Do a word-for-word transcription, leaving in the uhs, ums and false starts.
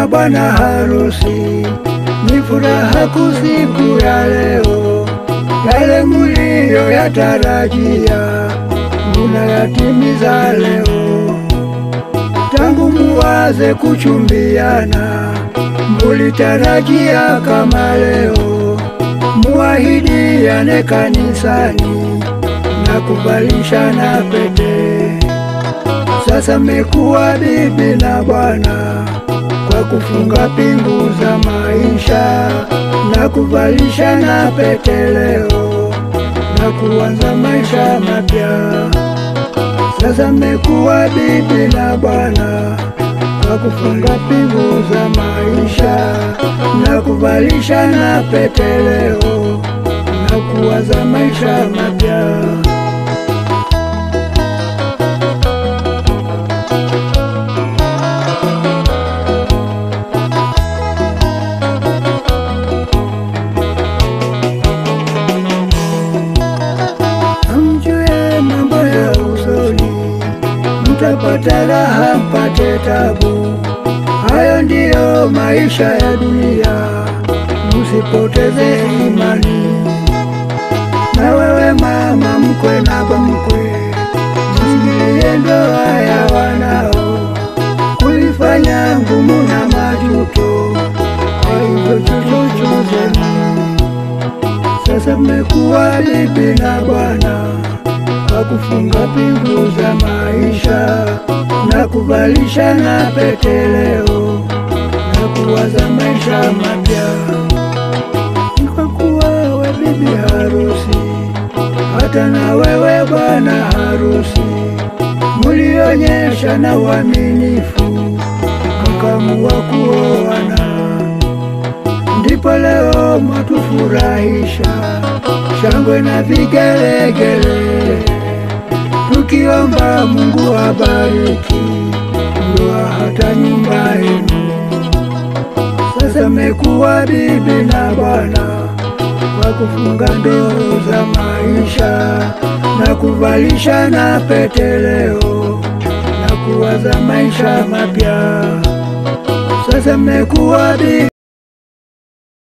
na bwana harusi, ni furaha kusiku ya leo. Yale mulio yatarajia munayatimiza leo. Tangu muwaze kuchumbiana, mulitarajia kama leo muahidiane kanisani na kuvalishana pete. Sasa mmekuwa bibi na bwana kwa kufunga pingu za maisha na kuvalishana pete leo na kuanza maisha mapya. Sasa mmekuwa bibi na bwana kwa kufunga pingu za maisha na kuvalishana pete leo na kuanza maisha mapya. Mtapata raha mpate tabu, hayo ndiyo maisha ya dunia. Musipoteze imani. Na wewe mama mkwe na baba mkwe, msigilie ndoa ya wanao, kulifanya ngumu na majuto, kwa hivyo chuchuzeni. Sasa mmekuwa bibi na bwana kwa kufunga pingu za maisha na kuvalishana pete leo na kuwaza maisha mapya. Kwa kuwa we bibi harusi, hata na wewe bwana harusi, mulionyesha na uaminifu mkaamua kuoana, ndipo leo mwatufurahisha shangwe na vigelegele, tukiomba Mungu abariki ndoa hata nyumba yenu. Sasa mmekuwa bibi na bwana kwa kufunga ndoa za maisha na kuvalishana pete leo na kuwaza maisha mapya. Sasa mmekuwa bibi